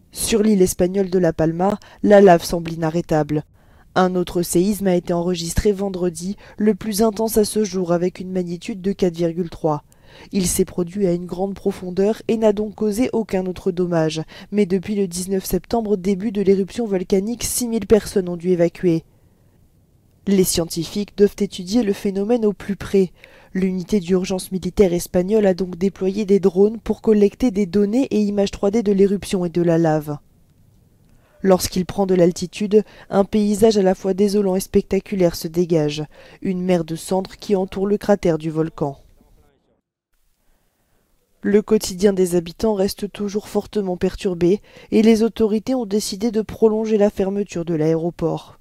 Sur l'île espagnole de La Palma, la lave semble inarrêtable. Un autre séisme a été enregistré vendredi, le plus intense à ce jour avec une magnitude de 4,3. Il s'est produit à une grande profondeur et n'a donc causé aucun autre dommage. Mais depuis le 19 septembre, début de l'éruption volcanique, 6000 personnes ont dû évacuer. Les scientifiques doivent étudier le phénomène au plus près. L'unité d'urgence militaire espagnole a donc déployé des drones pour collecter des données et images 3D de l'éruption et de la lave. Lorsqu'il prend de l'altitude, un paysage à la fois désolant et spectaculaire se dégage, une mer de cendres qui entoure le cratère du volcan. Le quotidien des habitants reste toujours fortement perturbé et les autorités ont décidé de prolonger la fermeture de l'aéroport.